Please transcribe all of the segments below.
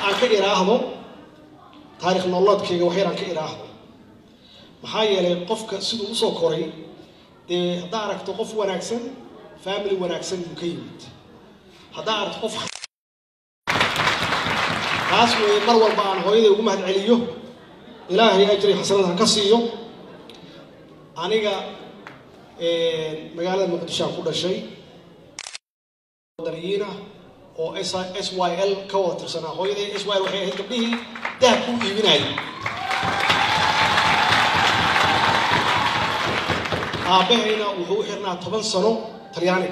aan ka iraahdo taariikh nololeedkayga wax yar aan ka iraahdo maxaa yeelay qofka sidoo u soo koray hadaa aragto qof wanaagsan family wanaagsan uu ka yimid hadaa aragto qof taas way mar walba aan hooyaday ugu mahad celiyo ilaahay ajri xasanada ka siiyo aniga magaalada Muqdisho ku dhashay wadaniina oo SYL ka wada tirsanaa hooyaday SYL waxay ahayd gabdhihii dahab ku iibinayay Aabahayna wuxuu xirnaa 10 sano Talyaani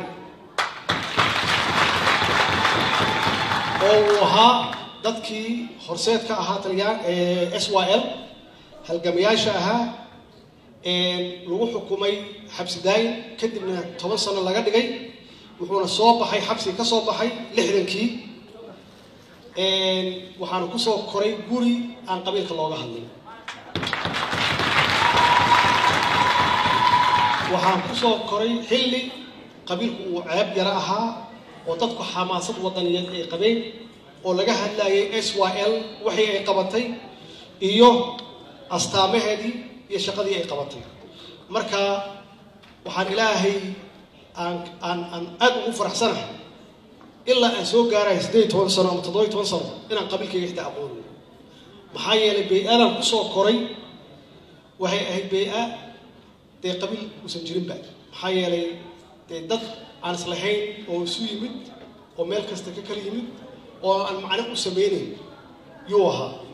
oo ahaa dadkii horseedka ahaa Talyaan SYL halgamayaasha ahaa lagu xukumay xabsi daayin kadibna 10 sano laga dhigay wuxuuna soo baxay xabsi ka soo baxay 60kii waxaana ku soo koray guri aan qabiilka looga hadlin waxaan ku soo koray xilli qabiilku uu ceeb yara ahaa oo dadku xamaasad wadaniyeed ay qabeen oo laga hadlayay SYL waxay ay qabatay iyo astaamaheedii iyo shaqadii ay qabatay marka waxaan ilaahay aan aad ugu faraxsanahay ilaa aan soo gaaray 18 sano ama 17 sano inaan qabiilkayga xitaa aqoon maxaa yeelay bay'adan ku soo koray waxay ahayd bay'a qabiil usan jirin ba maxaa yeelay dad aan islahayn oo isu yimid oo meel kasta ka kala yimid oo aan macna u sameeyay yuu ahaa